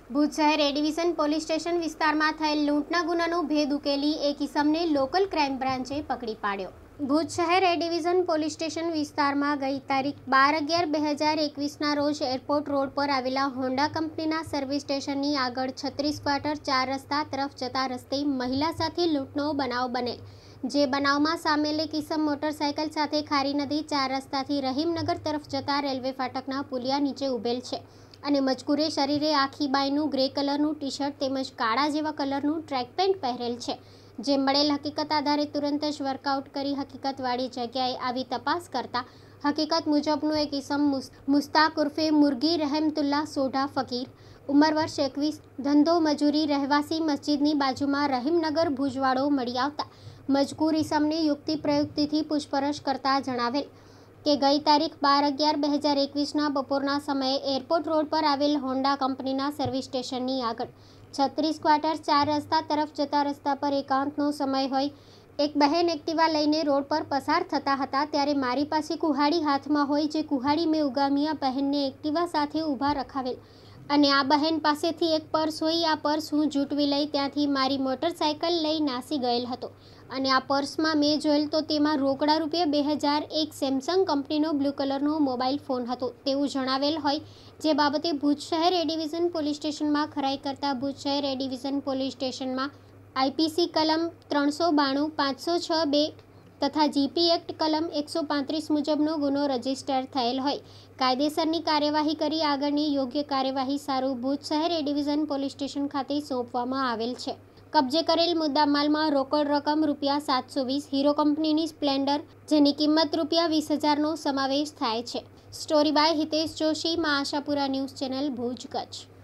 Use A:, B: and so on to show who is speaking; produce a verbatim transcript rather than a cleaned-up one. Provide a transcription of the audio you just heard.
A: ભુજ શહેર A division police station વિસ્તારમાં થયેલ લૂંટના ગુનાનો ભેદ ઉકેલી એક ઇસમને લોકલ ક્રાઇમ બ્રાન્ચે પકડી પાડ્યો। ભુજ શહેર એ ડિવિઝન પોલીસ સ્ટેશન વિસ્તારમાં ગઈ તારીખ બાર અગિયાર બે હજાર એકવીસના રોજ એરપોર્ટ રોડ પર આવેલા હોન્ડા કંપનીના સર્વિસ સ્ટેશનની આગળ છત્રીસ ક્વાર્ટર ચાર રસ્તા તરફ જતા રસ્તે મહિલા સાથે લૂંટનો બનાવ બનેલ, જે બનાવમાં સામેલ એક ઇસમ મોટરસાયકલ સાથે ખારી નદી ચાર રસ્તાથી રહીમનગર તરફ જતા રેલવે ફાટકના પુલિયા નીચે ઉભેલ છે અને મજકૂરે શરીરે આખી બાયનું ગ્રે કલરનું ટી શર્ટ તેમજ કાળા જેવા કલરનું ટ્રેક પેન્ટ પહેરેલ છે। જે મળેલ હકીકત આધારે તુરંત જ વર્કઆઉટ કરી હકીકતવાળી જગ્યાએ આવી તપાસ કરતા હકીકત મુજબનું એક ઇસમ મુસ્તાક ઉર્ફે મુરગી રહેમતુલ્લા સોઢા ફકીર, ઉંમર વર્ષ એકવીસ, ધંધો મજૂરી, રહેવાસી મસ્જિદની બાજુમાં રહીમનગર ભુજવાડો મળી આવતા મજકૂર ઇસમને યુક્તિ પ્રયુક્તિથી પૂછપરછ કરતા જણાવેલ કે ગઈ તારીખ બાર અગિયાર બે હજાર એકવીસના બપોરના સમયે એરપોર્ટ રોડ પર આવેલ હોન્ડા કંપનીના સર્વિસ સ્ટેશનની આગળ છત્રીસ ક્વાર્ટર ચાર રસ્તા તરફ જતા રસ્તા પર એકાંતનો સમય હોય એક બહેન એક્ટિવા લઈને રોડ પર પસાર થતા હતા ત્યારે મારી પાસે કુહાડી હાથમાં હોય જે કુહાડી મેં ઉગામી આ બહેનને એક્ટિવા સાથે ઊભા રખાવેલ અને આ બહેન પાસેથી એક પર્સ હોય આ પર્સ હું જૂટવી લઈ ત્યાંથી મારી મોટરસાયકલ લઈ નાસી ગયેલ હતો અને આ પર્સમાં મેં જોયેલ તો તેમાં રોકડા રૂપિયા બે હજાર એક સેમસંગ કંપનીનો બ્લુ કલરનો મોબાઈલ ફોન હતો તેવું જણાવેલ હોય, જે બાબતે ભુજ શહેર એ ડિવિઝન પોલીસ સ્ટેશનમાં ખરાઈ કરતા ભુજ શહેર એ ડિવિઝન પોલીસ સ્ટેશનમાં આઈપીસી કલમ ત્રણસો બાણું પાંચસો છ બે તથા જીપી એક્ટ કલમ એકસો પાંત્રીસ મુજબનો ગુનો રજીસ્ટર થયેલ હોય કાયદેસરની કાર્યવાહી કરી આગળની યોગ્ય કાર્યવાહી સારું ભુજ શહેર એ ડિવિઝન પોલીસ સ્ટેશન ખાતે સોંપવામાં આવેલ છે। કબજે કરેલ મુદ્દામાલમાં રોકડ રકમ રૂપિયા સાતસો વીસ, હીરો કંપનીની સ્પ્લેન્ડર જેની કિંમત રૂપિયા વીસ હજારનો સમાવેશ થાય છે। Story by Hitesh Joshi, Maa Ashapura news channel, Bhuj, Kutch.